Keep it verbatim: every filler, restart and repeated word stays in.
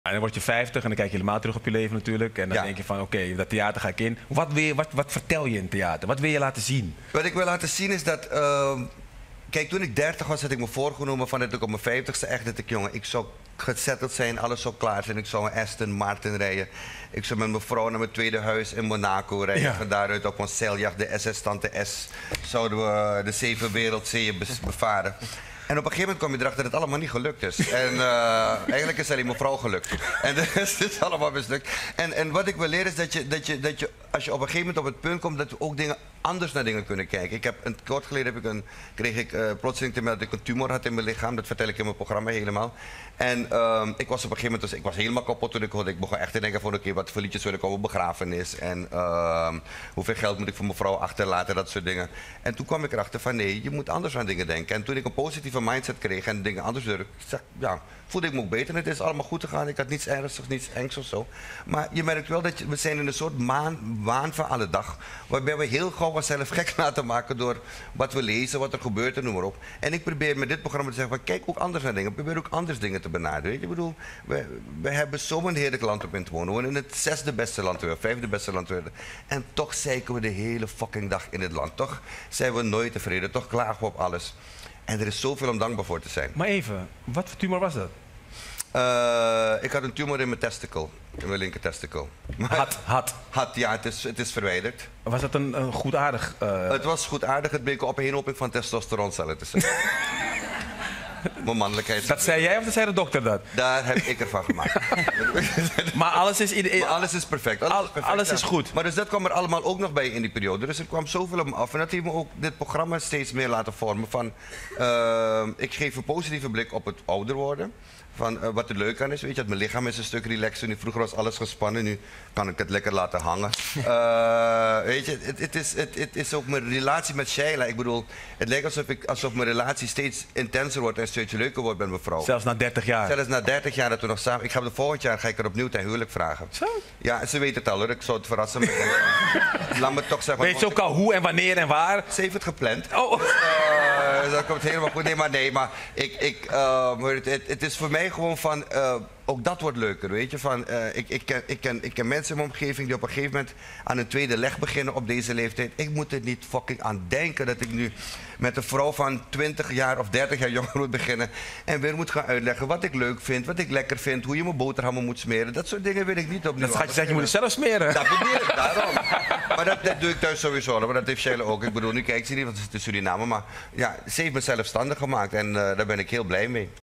En dan word je vijftig en dan kijk je helemaal terug op je leven natuurlijk. En dan Ja. denk je van, oké, okay, dat theater ga ik in. Wat, wil je, wat, wat vertel je in theater? Wat wil je laten zien? Wat ik wil laten zien is dat... Uh, kijk, toen ik dertig was, had ik me voorgenomen van dat ik op mijn vijftigste echt dat ik, jongen, ik zou gezetteld zijn, alles zou klaar zijn. Ik zou een Aston Martin rijden. Ik zou met mijn vrouw naar mijn tweede huis in Monaco rijden. Ja. Van daaruit op een zeiljacht, de S S Tante S, zouden we de zeven wereldzeeën bevaren. En op een gegeven moment kom je erachter dat het allemaal niet gelukt is. En uh, eigenlijk is alleen mijn vrouw gelukt. En dus het is allemaal mislukt. En, en wat ik wil leren is dat je, dat, je, dat je, als je op een gegeven moment op het punt komt, dat we ook dingen, anders naar dingen kunnen kijken. Ik heb, een, kort geleden heb ik een, kreeg ik uh, plotseling te melden dat ik een tumor had in mijn lichaam. Dat vertel ik in mijn programma helemaal. En uh, ik was op een gegeven moment, dus ik was helemaal kapot toen ik hoorde. Ik begon echt te denken van, oké, okay, wat voor liedjes wil ik op een begrafenis? En uh, hoeveel geld moet ik voor mijn vrouw achterlaten? Dat soort dingen. En toen kwam ik erachter van, nee, je moet anders aan dingen denken. En toen ik een positieve mindset kreeg en dingen anders durfde, ja, voelde ik me ook beter. En het is allemaal goed gegaan. Ik had niets ernstigs, niets engs of zo. Maar je merkt wel dat je, we zijn in een soort maan, waan van alle dag. Waarbij we heel gauw onszelf gek laten maken door wat we lezen, wat er gebeurt en noem maar op. En ik probeer met dit programma te zeggen van, kijk ook anders naar dingen. Probeer ook anders dingen te benaderen. Weet je, ik bedoel, we, we hebben zo'n heerlijk land op in te wonen. We wonen in het zesde beste land ter wereld, vijfde beste land ter wereld. En toch zeiken we de hele fucking dag in het land. Toch zijn we nooit tevreden. Toch klagen we op alles. En er is zoveel om dankbaar voor te zijn. Maar even, wat voor tumor was dat? Uh, ik had een tumor in mijn testicle, in mijn linker testicle. Maar Had, had. Had, ja, het is, het is verwijderd. Was dat een, een goedaardig... Uh... Het was goedaardig, het bleek op een opeenhoping van testosteroncellen te zijn. Mijn mannelijkheid. Dat zei jij of dat zei de dokter dat? Daar heb ik ervan gemaakt. Maar alles is, in, in, maar alles is perfect. Alles, al, is, perfect, alles ja. is goed. Maar dus dat kwam er allemaal ook nog bij in die periode. Dus er kwam zoveel op me af. En dat heeft me ook dit programma steeds meer laten vormen. Van, uh, ik geef een positieve blik op het ouder worden. Van uh, wat er leuk aan is, weet je, dat mijn lichaam is een stuk relaxer. Nu, vroeger was alles gespannen, nu kan ik het lekker laten hangen. Uh, weet je, het, het, is, het, het is ook mijn relatie met Sheila. Ik bedoel, het lijkt alsof, ik, alsof mijn relatie steeds intenser wordt en steeds leuker wordt met mijn vrouw. Zelfs na dertig jaar? Zelfs na dertig jaar dat we nog samen... Ik ga de volgend jaar ga ik er opnieuw ten huwelijk vragen. Zo? Ja, ze weet het al hoor, ik zou het verrassen. Met Laat me toch zeggen... Weet ze ook al hoe en wanneer en waar? Ze heeft het gepland. Oh. Uh, dat komt helemaal goed. Nee, maar nee, maar ik, ik, uh, het, het, het is voor mij gewoon van... Uh, ook dat wordt leuker, weet je. Van, uh, ik, ik, ken, ik, ken, ik ken mensen in mijn omgeving die op een gegeven moment aan een tweede leg beginnen op deze leeftijd. Ik moet er niet fucking aan denken dat ik nu met een vrouw van twintig jaar of dertig jaar jonger moet beginnen. En weer moet gaan uitleggen wat ik leuk vind, wat ik lekker vind, hoe je mijn boterhammen moet smeren. Dat soort dingen wil ik niet opnieuw. Dat gaat je zeggen, je moet het zelf smeren. Dat bedoel ik, daarom. Maar dat, dat doe ik thuis sowieso, maar dat heeft Sheila ook. Ik bedoel, nu kijkt ze niet, want het is de Suriname. Maar ja, ze heeft me zelfstandig gemaakt en uh, daar ben ik heel blij mee.